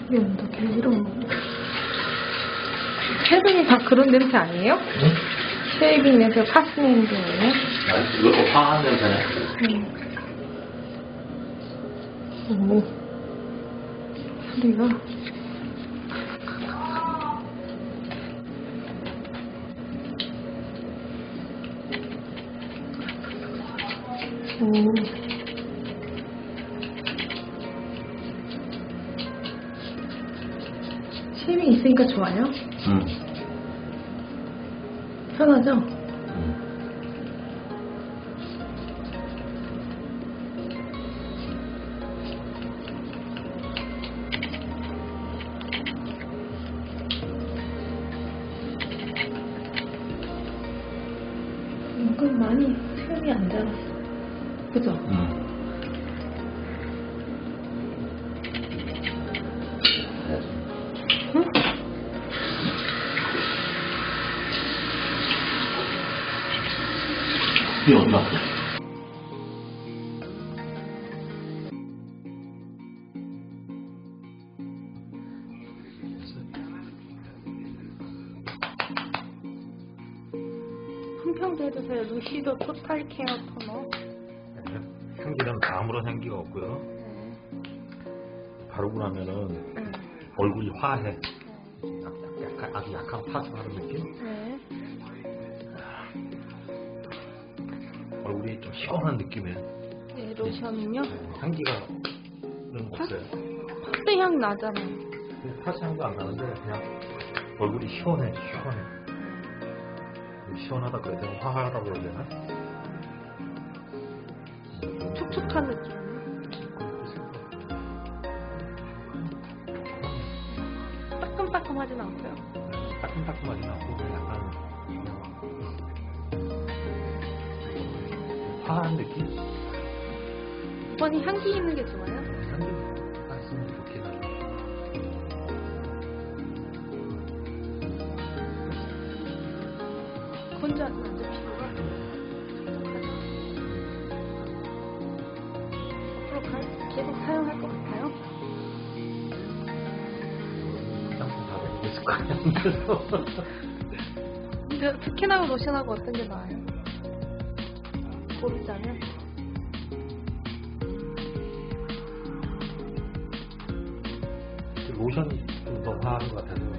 어떻게 이런 거. 쉐이빙이 다 그런 냄새 아니에요? 응? 쉐이빙 냄새, 파스 냄새예요? 이것도 화한 냄새네. 오, 소리가. 오. 쉐이빙 있으니까 좋아요? 응. 편하죠? 응. 이건 많이 수염이 안 자랐어. 그죠? 응. 응? 이게 어디 갔어? 한 평도 해주세요. 루시도 토탈 케어 토너. 향기는 아무런 향기가 없고요. 바르고 나면은 얼굴이 화해. 약간 아주 약한 파스 바른 느낌? 네. 얼굴이 좀 시원한 느낌이에요. 네, 로션은요? 향기가는 없어요. 파스 향 나잖아요. 파스 향도 안 나는데 그냥 얼굴이 시원해. 시원하다 그래야 되나? 화하다 그래야 되나? 촉촉한 느낌. 따끔따끔하진 않고요. 따끔따끔하진 않고 그냥 약간 화한 느낌? 이번이 향기 있는 게 좋아요? 향기가 있으면 좋긴 하죠. 건조하지 않죠, 피부가? 앞으로 계속 사용할 것 같아요? 화장품 다 되고 있을 거 아니야. 근데 스킨하고 로션하고 어떤 게 나아요? 고르자면? 로션이 좀 더 화한 것 같아서